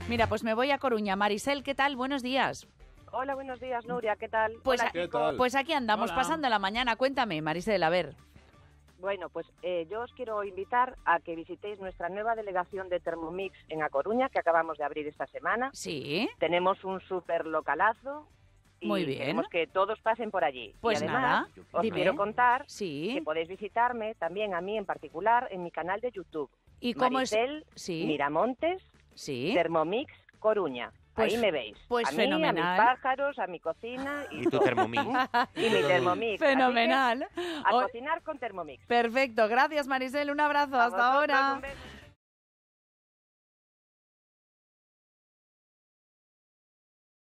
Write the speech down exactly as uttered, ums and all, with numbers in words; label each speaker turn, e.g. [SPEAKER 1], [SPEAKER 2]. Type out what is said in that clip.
[SPEAKER 1] Mira, pues me voy a Coruña. Marisel, ¿qué tal? Buenos días.
[SPEAKER 2] Hola, buenos días, Nuria, ¿qué tal?
[SPEAKER 1] Pues,
[SPEAKER 2] Hola,
[SPEAKER 1] a-
[SPEAKER 3] ¿Qué tal?
[SPEAKER 1] pues aquí andamos,
[SPEAKER 4] Hola.
[SPEAKER 1] pasando la mañana. Cuéntame, Marisel, a ver.
[SPEAKER 2] Bueno, pues eh, yo os quiero invitar a que visitéis nuestra nueva delegación de Thermomix en A Coruña, que acabamos de abrir esta semana.
[SPEAKER 1] Sí,
[SPEAKER 2] Tenemos un súper localazo y
[SPEAKER 1] Muy bien.
[SPEAKER 2] queremos que todos pasen por allí.
[SPEAKER 1] Pues
[SPEAKER 2] y además,
[SPEAKER 1] nada,
[SPEAKER 2] os
[SPEAKER 1] dime.
[SPEAKER 2] quiero contar
[SPEAKER 1] sí.
[SPEAKER 2] que podéis visitarme también a mí en particular en mi canal de YouTube.
[SPEAKER 1] ¿Y cómo es?
[SPEAKER 2] Marisel
[SPEAKER 1] Sí,
[SPEAKER 2] Miramontes,
[SPEAKER 1] sí.
[SPEAKER 2] Thermomix Coruña.
[SPEAKER 1] Pues-
[SPEAKER 2] Ahí me veis.
[SPEAKER 1] pues
[SPEAKER 2] a mí,
[SPEAKER 1] fenomenal.
[SPEAKER 2] a mis pájaros, a mi cocina y,
[SPEAKER 4] Y tu
[SPEAKER 2] todo.
[SPEAKER 4] Thermomix.
[SPEAKER 2] Y mi Thermomix. Así
[SPEAKER 1] Fenomenal.
[SPEAKER 2] que, a
[SPEAKER 1] O-
[SPEAKER 2] cocinar con Thermomix.
[SPEAKER 1] Perfecto, gracias Marisel, un abrazo,
[SPEAKER 2] A
[SPEAKER 1] hasta
[SPEAKER 2] vosotros,
[SPEAKER 1] ahora.
[SPEAKER 2] un beso.